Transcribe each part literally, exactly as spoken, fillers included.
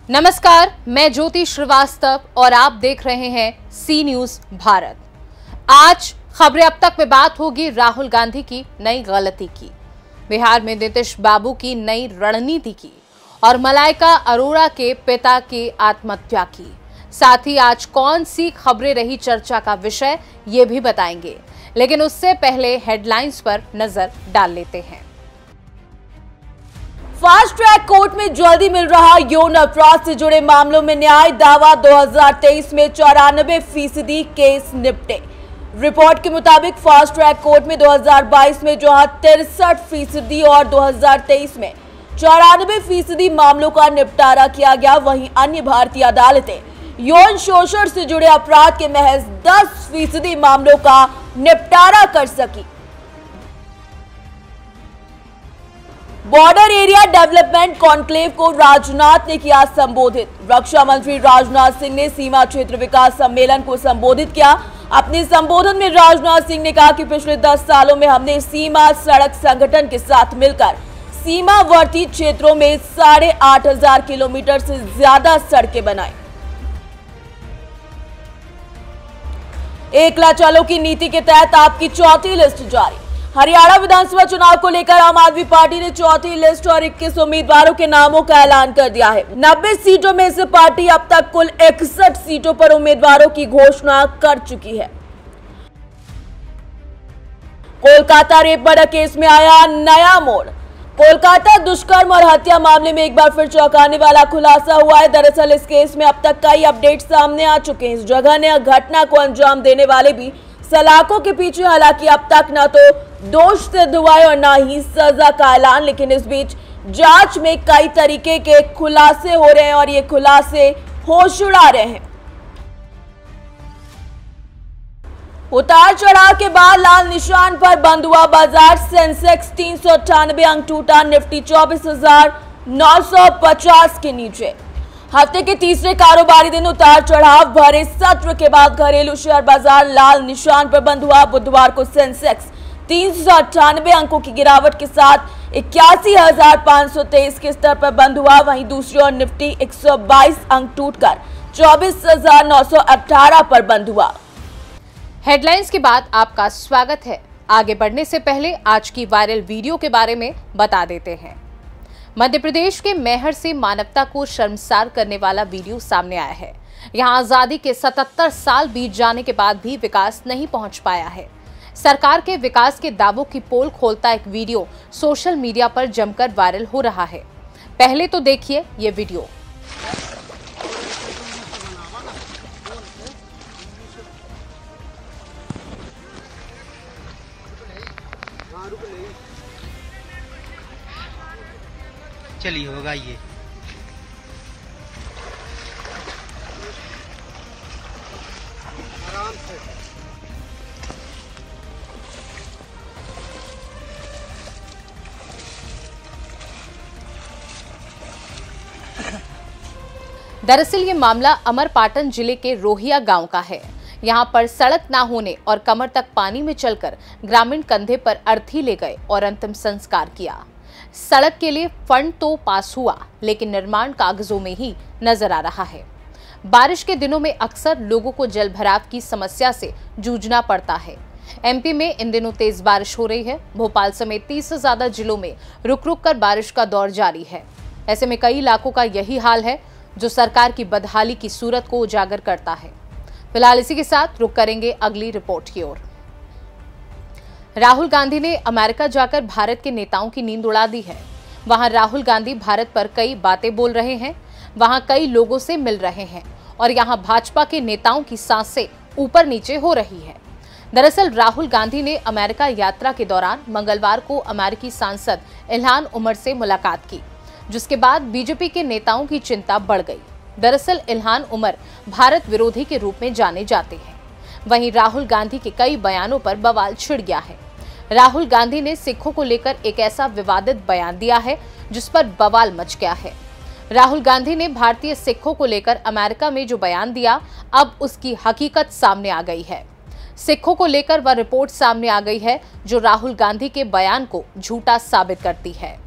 नमस्कार, मैं ज्योति श्रीवास्तव और आप देख रहे हैं सी न्यूज भारत। आज खबरें अब तक में बात होगी राहुल गांधी की नई गलती की, बिहार में नीतीश बाबू की नई रणनीति की और मलाइका अरोड़ा के पिता की आत्महत्या की। साथ ही आज कौन सी खबरें रही चर्चा का विषय ये भी बताएंगे, लेकिन उससे पहले हेडलाइंस पर नजर डाल लेते हैं। फास्ट ट्रैक कोर्ट में जल्दी मिल रहा यौन अपराध से जुड़े मामलों में न्याय दावा दो हज़ार तेईस में चौरानबे फीसदी केस निपटे। रिपोर्ट के मुताबिक फास्ट ट्रैक कोर्ट में दो हज़ार बाईस में जहां तिरसठ फीसदी और दो हज़ार तेईस में चौरानबे फीसदी मामलों का निपटारा किया गया, वहीं अन्य भारतीय अदालतें यौन शोषण से जुड़े अपराध के महज दस फीसदी मामलों का निपटारा कर सकी। बॉर्डर एरिया डेवलपमेंट कॉन्क्लेव को राजनाथ ने किया संबोधित। रक्षा मंत्री राजनाथ सिंह ने सीमा क्षेत्र विकास सम्मेलन को संबोधित किया। अपने संबोधन में राजनाथ सिंह ने कहा कि पिछले दस सालों में हमने सीमा सड़क संगठन के साथ मिलकर सीमावर्ती क्षेत्रों में साढ़े आठ हजार किलोमीटर से ज्यादा सड़कें बनाई। एकला चलो की नीति के तहत आपकी चौथी लिस्ट जारी। हरियाणा विधानसभा चुनाव को लेकर आम आदमी पार्टी ने चौथी लिस्ट और इक्कीस उम्मीदवारों के नामों का ऐलान कर दिया है। नब्बे सीटों में से पार्टी अब तक कुल इकसठ सीटों पर उम्मीदवारों की घोषणा कर चुकी है। कोलकाता रेप मर्डर केस में आया नया मोड़। कोलकाता दुष्कर्म और हत्या मामले में एक बार फिर चौंकाने वाला खुलासा हुआ है। दरअसल इस केस में अब तक कई अपडेट सामने आ चुके हैं। इस जगह ने घटना को अंजाम देने वाले भी सलाखों के पीछे, हालांकि अब तक न तो दोष सिद्ध हुआ है और न ही सजा का ऐलान, लेकिन इस बीच जांच में कई तरीके के खुलासे हो रहे हैं और ये खुलासे होश उड़ा रहे हैं। उतार चढ़ाव के बाद लाल निशान पर बंद हुआ बाजार। सेंसेक्स तीन सौ अट्ठानबे अंक टूटा, निफ्टी चौबीस हजार नौ सौ पचास के नीचे। हफ्ते के तीसरे कारोबारी दिन उतार चढ़ाव भरे सत्र के बाद घरेलू शेयर बाजार लाल निशान पर बंद हुआ। बुधवार को सेंसेक्स तीन सौ अट्ठानबे अंकों की गिरावट के साथ इक्यासी हजार पांच सौ तेईस के स्तर पर बंद हुआ। वहीं दूसरी ओर निफ्टी एक सौ बाईस अंक टूटकर चौबीस हजार नौ सौ अठारह पर बंद हुआ। हेडलाइंस के बाद आपका स्वागत है। आगे बढ़ने से पहले आज की वायरल वीडियो के बारे में बता देते हैं। मध्य प्रदेश के मैहर से मानवता को शर्मसार करने वाला वीडियो सामने आया है। यहां आजादी के सतहत्तर साल बीत जाने के बाद भी विकास नहीं पहुंच पाया है। सरकार के विकास के दावों की पोल खोलता एक वीडियो सोशल मीडिया पर जमकर वायरल हो रहा है। पहले तो देखिए ये वीडियो। चलिए होगा ये। आराम से। दरअसल ये मामला अमरपाटन जिले के रोहिया गांव का है। यहां पर सड़क ना होने और कमर तक पानी में चलकर ग्रामीण कंधे पर अर्थी ले गए और अंतिम संस्कार किया। सड़क के लिए फंड तो पास हुआ, लेकिन निर्माण कागजों में ही नजर आ रहा है। बारिश के दिनों में अक्सर लोगों को जल भराव की समस्या से जूझना पड़ता है। एमपी में इन दिनों तेज बारिश हो रही है। भोपाल समेत तीस से ज्यादा जिलों में रुक रुक कर बारिश का दौर जारी है। ऐसे में कई इलाकों का यही हाल है, जो सरकार की बदहाली की सूरत को उजागर करता है। फिलहाल इसी के साथ रुक करेंगे अगली रिपोर्ट की ओर। राहुल गांधी ने अमेरिका जाकर भारत के नेताओं की नींद उड़ा दी है। वहां राहुल गांधी भारत पर कई बातें बोल रहे हैं, वहां कई लोगों से मिल रहे हैं और यहां भाजपा के नेताओं की सांसें ऊपर नीचे हो रही है। दरअसल राहुल गांधी ने अमेरिका यात्रा के दौरान मंगलवार को अमेरिकी सांसद इल्हान उमर से मुलाकात की, जिसके बाद बीजेपी के नेताओं की चिंता बढ़ गई। दरअसल इल्हान उमर भारत विरोधी के रूप में जाने जाते हैं। वहीं राहुल गांधी के कई बयानों पर बवाल छिड़ गया है। राहुल गांधी ने सिखों को लेकर एक ऐसा विवादित बयान दिया है जिस पर बवाल मच गया है। राहुल गांधी ने भारतीय सिखों को लेकर अमेरिका में जो बयान दिया, अब उसकी हकीकत सामने आ गई है। सिखों को लेकर वह रिपोर्ट सामने आ गई है जो राहुल गांधी के बयान को झूठा साबित करती है।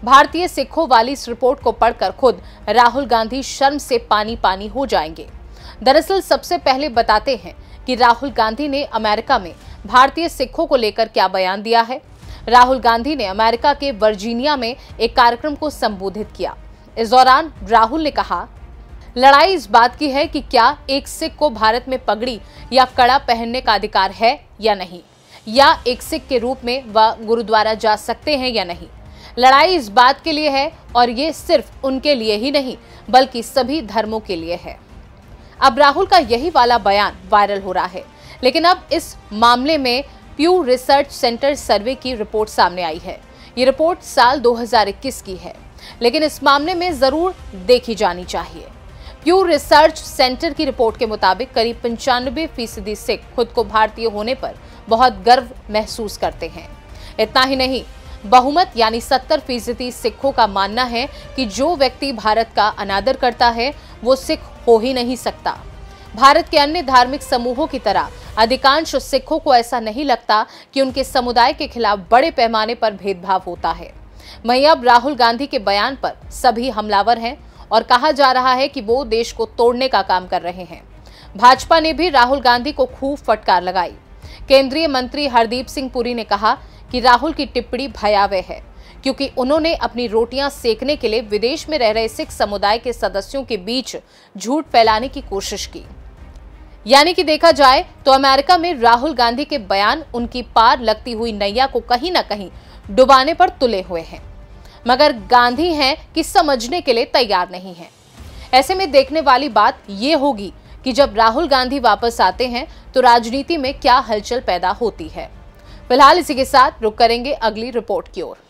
भारतीय सिखों वाली इस रिपोर्ट को पढ़कर खुद राहुल गांधी शर्म से पानी पानी हो जाएंगे। दरअसल सबसे पहले बताते हैं कि राहुल गांधी ने अमेरिका में भारतीय सिखों को लेकर क्या बयान दिया है। राहुल गांधी ने अमेरिका के वर्जीनिया में एक कार्यक्रम को संबोधित किया। इस दौरान राहुल ने कहा, लड़ाई इस बात की है कि क्या एक सिख को भारत में पगड़ी या कड़ा पहनने का अधिकार है या नहीं, या एक सिख के रूप में वह गुरुद्वारा जा सकते हैं या नहीं। लड़ाई इस बात के लिए है और ये सिर्फ उनके लिए ही नहीं बल्कि सभी धर्मों के लिए है। अब राहुल का यही वाला बयान वायरल हो रहा है, लेकिन अब इस मामले में प्यू रिसर्च सेंटर सर्वे की रिपोर्ट सामने आई है। ये रिपोर्ट साल दो हज़ार इक्कीस की है, लेकिन इस मामले में जरूर देखी जानी चाहिए। प्यू रिसर्च सेंटर की रिपोर्ट के मुताबिक करीब पंचानवे फीसदी सिख खुद को भारतीय होने पर बहुत गर्व महसूस करते हैं। इतना ही नहीं, बहुमत यानी सत्तर फीसदी सिखों का मानना है कि जो व्यक्ति भारत का अनादर करता है वो सिख हो ही नहीं सकता। भारत के अन्य धार्मिक समूहों की तरह अधिकांश सिखों को ऐसा नहीं लगता कि उनके समुदाय के खिलाफ बड़े पैमाने पर भेदभाव होता है। वहीं अब राहुल गांधी के बयान पर सभी हमलावर हैं और कहा जा रहा है कि वो देश को तोड़ने का काम कर रहे हैं। भाजपा ने भी राहुल गांधी को खूब फटकार लगाई। केंद्रीय मंत्री हरदीप सिंह पुरी ने कहा कि राहुल की टिप्पणी भयावह है, क्योंकि उन्होंने अपनी रोटियां सेकने के लिए विदेश में रह रहे सिख समुदाय के सदस्यों के बीच झूठ फैलाने की कोशिश की। यानी कि देखा जाए तो अमेरिका में राहुल गांधी के बयान उनकी पार लगती हुई नैया को कहीं ना कहीं डुबाने पर तुले हुए हैं, मगर गांधी हैं कि समझने के लिए तैयार नहीं हैं। ऐसे में देखने वाली बात यह होगी कि जब राहुल गांधी वापस आते हैं तो राजनीति में क्या हलचल पैदा होती है। फिलहाल इसी के साथ रुक करेंगे अगली रिपोर्ट की ओर।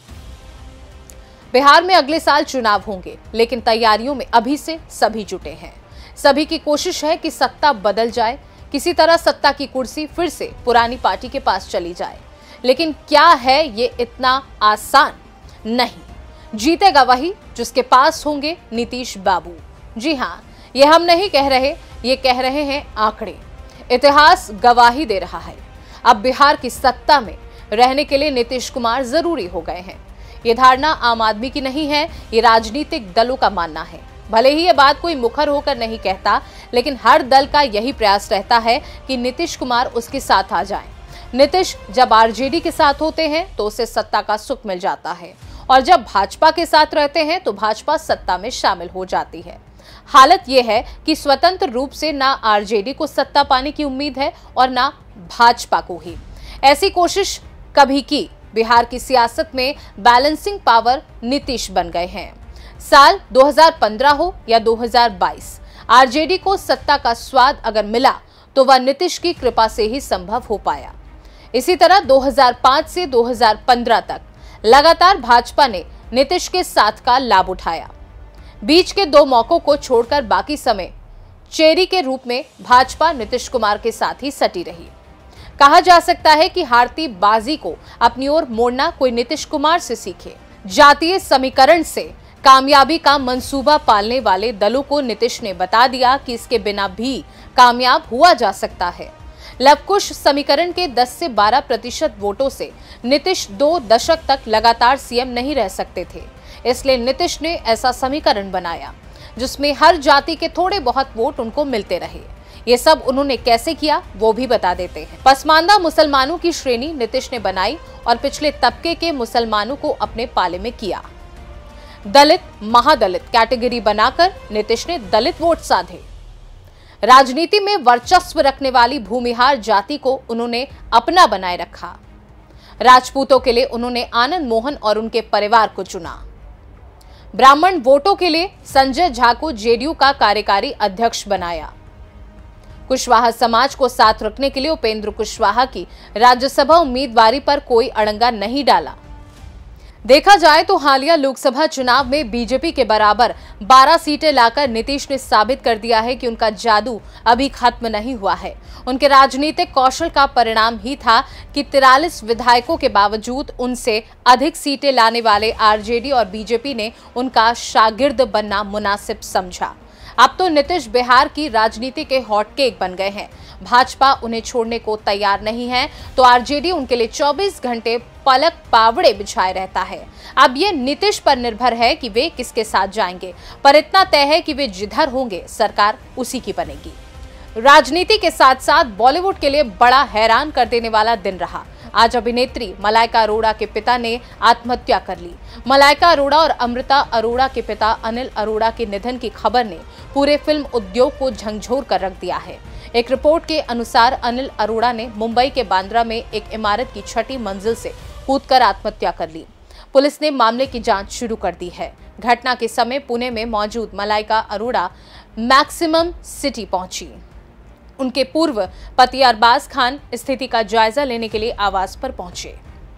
बिहार में अगले साल चुनाव होंगे, लेकिन तैयारियों में अभी से सभी जुटे हैं। सभी की कोशिश है कि सत्ता बदल जाए, किसी तरह सत्ता की कुर्सी फिर से पुरानी पार्टी के पास चली जाए। लेकिन क्या है ये इतना आसान? नहीं, जीतेगा वही जिसके पास होंगे नीतीश बाबू। जी हाँ, ये हम नहीं कह रहे, ये कह रहे हैं आंकड़े। इतिहास गवाही दे रहा है। अब बिहार की सत्ता में रहने के लिए नीतीश कुमार जरूरी हो गए हैं। ये धारणा आम आदमी की नहीं है, ये राजनीतिक दलों का मानना है। भले ही ये बात कोई मुखर होकर नहीं कहता, लेकिन हर दल का यही प्रयास रहता है कि नीतीश कुमार उसके साथ आ जाएं। नीतीश जब आरजेडी के साथ होते हैं तो उसे सत्ता का सुख मिल जाता है, और जब भाजपा के साथ रहते हैं तो भाजपा सत्ता में शामिल हो जाती है। हालत यह है कि स्वतंत्र रूप से ना आरजेडी को सत्ता पाने की उम्मीद है और ना भाजपा को ही। ऐसी कोशिश कभी की बिहार की सियासत में बैलेंसिंग पावर नीतीश बन गए हैं। साल दो हज़ार पंद्रह हो या दो हज़ार बाईस, आरजेडी को सत्ता का स्वाद अगर मिला तो वह नीतीश की कृपा से ही संभव हो पाया। इसी तरह दो हज़ार पाँच से दो हज़ार पंद्रह तक लगातार भाजपा ने नीतीश के साथ का लाभ उठाया। बीच के दो मौकों को छोड़कर बाकी समय चेरी के रूप में भाजपा नीतीश कुमार के साथ ही सटी रही। कहा जा सकता है कि हारती बाजी को अपनी ओर मोड़ना कोई नीतीश कुमार से सीखे। जातीय समीकरण से कामयाबी का मंसूबा पालने वाले दलों को नीतीश ने बता दिया कि इसके बिना भी कामयाब हुआ जा सकता है। लवकुश समीकरण के दस से बारह प्रतिशत वोटों से नीतीश दो दशक तक लगातार सीएम नहीं रह सकते थे, इसलिए नीतीश ने ऐसा समीकरण बनाया जिसमें हर जाति के थोड़े बहुत वोट उनको मिलते रहे। ये सब उन्होंने कैसे किया वो भी बता देते हैं। पसमानदा मुसलमानों की श्रेणी नीतीश ने बनाई और पिछले तबके के मुसलमानों को अपने पाले में किया। दलित महादलित कैटेगरी बनाकर नीतीश ने दलित वोट साधे। राजनीति में वर्चस्व रखने वाली भूमिहार जाति को उन्होंने अपना बनाए रखा। राजपूतों के लिए उन्होंने आनंद मोहन और उनके परिवार को चुना। ब्राह्मण वोटों के लिए संजय झा को जेडीयू का कार्यकारी अध्यक्ष बनाया। कुशवाहा समाज को साथ रखने के लिए उपेंद्र कुशवाहा की राज्यसभा उम्मीदवारी पर कोई अड़ंगा नहीं डाला। देखा जाए तो हालिया लोकसभा चुनाव में बीजेपी के बराबर बारह सीटें लाकर नीतीश ने साबित कर दिया है कि उनका जादू अभी खत्म नहीं हुआ है। उनके राजनीतिक कौशल का परिणाम ही था कि तिरालीस विधायकों के बावजूद उनसे अधिक सीटें लाने वाले आरजेडी और बीजेपी ने उनका शागिर्द बनना मुनासिब समझा। अब तो नीतीश बिहार की राजनीति के हॉटकेक बन गए हैं। भाजपा उन्हें छोड़ने को तैयार नहीं है तो आरजेडी उनके लिए चौबीस घंटे पलक पावड़े बिछाए रहता है। अब ये नीतीश पर निर्भर है कि वे किसके साथ जाएंगे, पर इतना तय है कि वे जिधर होंगे सरकार उसी की बनेगी। राजनीति के साथ साथ बॉलीवुड के लिए बड़ा हैरान कर देने वाला दिन रहा। आज अभिनेत्री मलाइका अरोड़ा के पिता ने आत्महत्या कर ली। मलाइका अरोड़ा और अमृता अरोड़ा के पिता अनिल अरोड़ा के निधन की खबर ने पूरे फिल्म उद्योग को झंझोर कर रख दिया है। एक रिपोर्ट के अनुसार अनिल अरोड़ा ने मुंबई के बांद्रा में एक इमारत की छठी मंजिल से कूदकर आत्महत्या कर ली। पुलिस ने मामले की जांच शुरू कर दी है। घटना के समय पुणे में मौजूद मलाइका अरोड़ा मैक्सिमम सिटी पहुंची। उनके पूर्व पति अरबाज खान स्थिति का जायजा लेने के लिए आवास पर पहुंचे।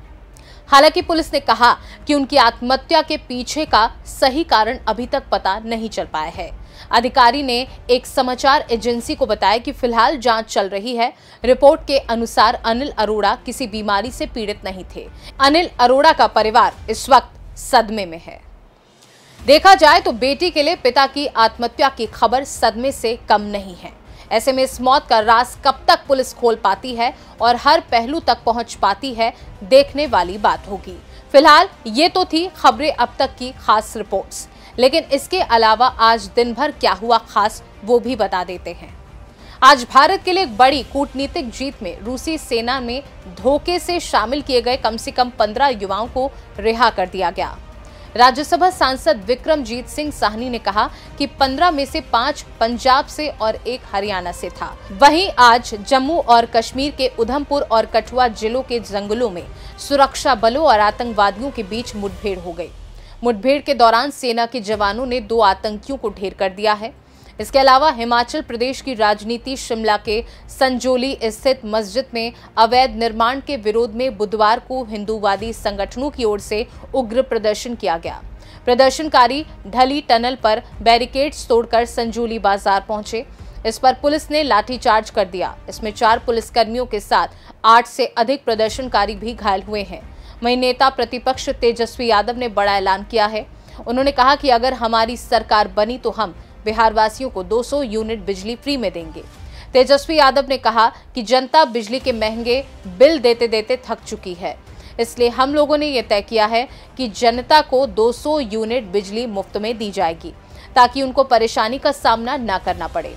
हालांकि पुलिस ने कहा कि उनकी आत्महत्या के पीछे का सही कारण अभी तक पता नहीं चल पाया है। अधिकारी ने एक समाचार एजेंसी को बताया कि फिलहाल जांच चल रही है। रिपोर्ट के अनुसार अनिल अरोड़ा किसी बीमारी से पीड़ित नहीं थे। अनिल अरोड़ा का परिवार इस वक्त सदमे में है। देखा जाए तो बेटी के लिए पिता की आत्महत्या की खबर सदमे से कम नहीं है। ऐसे में इस मौत का राज कब तक पुलिस खोल पाती है और हर पहलू तक पहुंच पाती है, देखने वाली बात होगी। फिलहाल ये तो थी खबरें अब तक की खास रिपोर्ट्स, लेकिन इसके अलावा आज दिन भर क्या हुआ खास वो भी बता देते हैं। आज भारत के लिए एक बड़ी कूटनीतिक जीत में रूसी सेना में धोखे से शामिल किए गए कम से कम पंद्रह युवाओं को रिहा कर दिया गया। राज्यसभा सांसद विक्रमजीत सिंह साहनी ने कहा कि पंद्रह में से पांच पंजाब से और एक हरियाणा से था। वहीं आज जम्मू और कश्मीर के उधमपुर और कठुआ जिलों के जंगलों में सुरक्षा बलों और आतंकवादियों के बीच मुठभेड़ हो गई। मुठभेड़ के दौरान सेना के जवानों ने दो आतंकियों को ढेर कर दिया है। इसके अलावा हिमाचल प्रदेश की राजनीति शिमला के संजौली स्थित मस्जिद में अवैध निर्माण के विरोध में बुधवार को हिंदूवादी संगठनों की ओर से उग्र प्रदर्शन किया गया। प्रदर्शनकारी ढली टनल पर बैरिकेड्स तोड़कर संजौली बाजार पहुंचे। इस पर पुलिस ने लाठीचार्ज कर दिया। इसमें चार पुलिसकर्मियों के साथ आठ से अधिक प्रदर्शनकारी भी घायल हुए हैं। वहीं नेता प्रतिपक्ष तेजस्वी यादव ने बड़ा ऐलान किया है। उन्होंने कहा कि अगर हमारी सरकार बनी तो हम बिहार वासियों को दो सौ यूनिट बिजली फ्री में देंगे। तेजस्वी यादव ने कहा कि जनता बिजली के महंगे बिल देते देते थक चुकी है, इसलिए हम लोगों ने यह तय किया है कि जनता को दो सौ यूनिट बिजली मुफ्त में दी जाएगी ताकि उनको परेशानी का सामना न करना पड़े।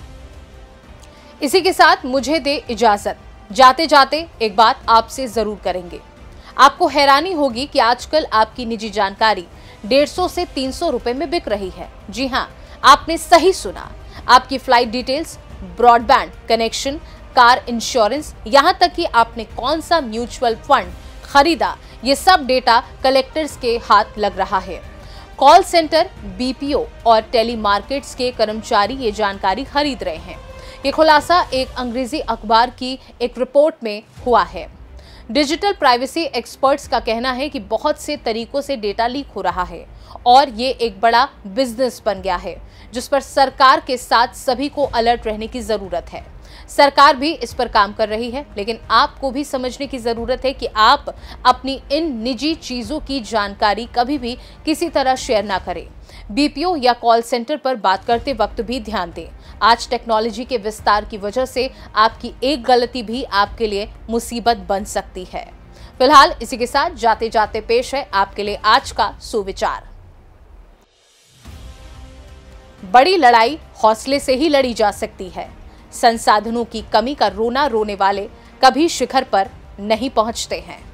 इसी के साथ मुझे दे इजाजत। जाते जाते एक बात आपसे जरूर करेंगे। आपको हैरानी होगी कि आजकल आपकी निजी जानकारी डेढ़ सौ से तीन सौ रुपए में बिक रही है। जी हाँ, आपने सही सुना। आपकी flight details, broadband connection, car insurance, यहाँ तक कि आपने कौन सा म्यूचुअल फंड खरीदा, ये सब डेटा कलेक्टर्स के हाथ लग रहा है। कॉल सेंटर, बीपीओ और टेलीमार्केट्स के कर्मचारी ये जानकारी खरीद रहे हैं। ये खुलासा एक अंग्रेजी अखबार की एक रिपोर्ट में हुआ है। डिजिटल प्राइवेसी एक्सपर्ट्स का कहना है कि बहुत से तरीकों से डेटा लीक हो रहा है और ये एक बड़ा बिजनेस बन गया है जिस पर सरकार के साथ सभी को अलर्ट रहने की जरूरत है। सरकार भी इस पर काम कर रही है, लेकिन आपको भी समझने की जरूरत है कि आप अपनी इन निजी चीजों की जानकारी कभी भी किसी तरह शेयर ना करें। बीपीओ या कॉल सेंटर पर बात करते वक्त भी ध्यान दें। आज टेक्नोलॉजी के विस्तार की वजह से आपकी एक गलती भी आपके लिए मुसीबत बन सकती है। फिलहाल इसी के साथ जाते जाते पेश है आपके लिए आज का सुविचार। बड़ी लड़ाई हौसले से ही लड़ी जा सकती है। संसाधनों की कमी का रोना रोने वाले कभी शिखर पर नहीं पहुंचते हैं।